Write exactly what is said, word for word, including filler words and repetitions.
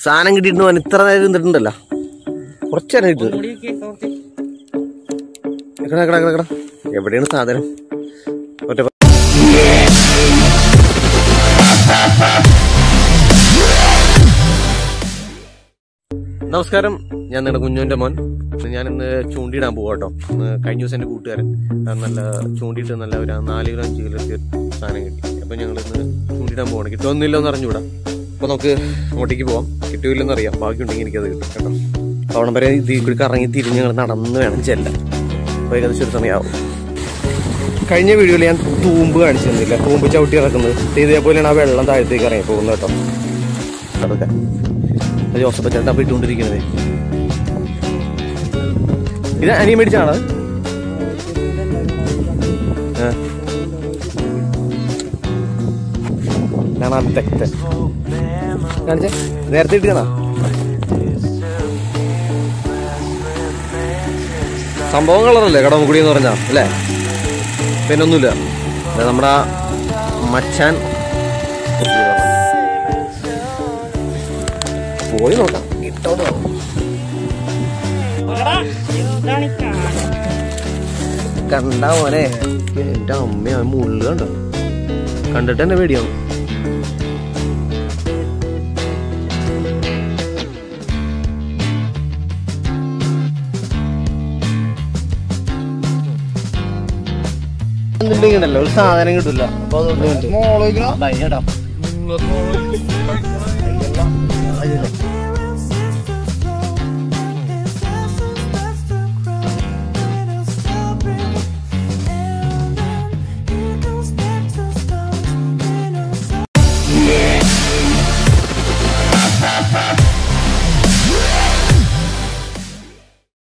സാധനം കിട്ടിയിട്ട് പോകാൻ ഇത്ര നേരം നിന്നിട്ടുണ്ടല്ലോ. കുറച്ച് നേരം കിട്ടും. എവിടെയാണ് സാധനം? ഒറ്റ നമസ്കാരം, ഞാൻ നിങ്ങളുടെ കുഞ്ഞുവിന്റെ മോൻ. ഞാനിന്ന് ചൂണ്ടിയിടാൻ പോവാ കേട്ടോ. കഴിഞ്ഞ ദിവസം എൻ്റെ കൂട്ടുകാരൻ നല്ല ചൂണ്ടിയിട്ട് നല്ല ഒരു നാല് കിലോ അഞ്ച് കിലോ സാധനം കിട്ടി. അപ്പം ഞങ്ങൾ ഇന്ന് ചൂണ്ടിയിടാൻ പോവാണ്. കിട്ടുമെന്നില്ലോ എന്ന് അറിഞ്ഞുകൂടാ. അപ്പോൾ നമുക്ക് അങ്ങോട്ടേക്ക് പോവാം. കിട്ടുമില്ലെന്ന് അറിയാം. ബാക്കിയുണ്ടെങ്കിൽ എനിക്കത് കിട്ടും കേട്ടോ. അവിടെ വരെ ഇതിൽ കൂടി കറങ്ങി തിരിഞ്ഞ് ഞങ്ങൾ നടന്ന് വേണം ചെല്ലാൻ. അപ്പോൾ ഏകദേശം ഒരു സമയമാവും. കഴിഞ്ഞ വീഡിയോയിൽ ഞാൻ തൂമ്പ് കാണിച്ചിരുന്നില്ല, തൂമ്പ് ചവിട്ടി ഇറക്കുന്നത്. ഇതേപോലെയാണ് ആ വെള്ളം താഴത്തേക്ക് ഇറങ്ങി പോകുന്നത് കേട്ടോ. അതൊക്കെ ജോസഫ് ചേട്ടൻ അപ്പം ഇട്ടുകൊണ്ടിരിക്കുന്നത്. ഇത് അനിയൻ മേടിച്ചാണ്. കാണിച്ചേ, നേരത്തെ ഇട്ടാ സംഭവം കളറല്ലേ കടമക്കുടി എന്ന് പറഞ്ഞാ അല്ലേ? പിന്നെ ഒന്നുമില്ല, നമ്മുടെ മച്ചാൻ പോയി നോക്കാം. കിട്ടോന്നോ കണ്ടാ മോനെ, എന്റെ അമ്മ മുള്ളു കണ്ടോ? കണ്ടിട്ട് തന്നെ പേടിയാവും. ണ്ടല്ലോ ഒരു സാധനം കിട്ടില്ല. അപ്പൊ അതുകൊണ്ട്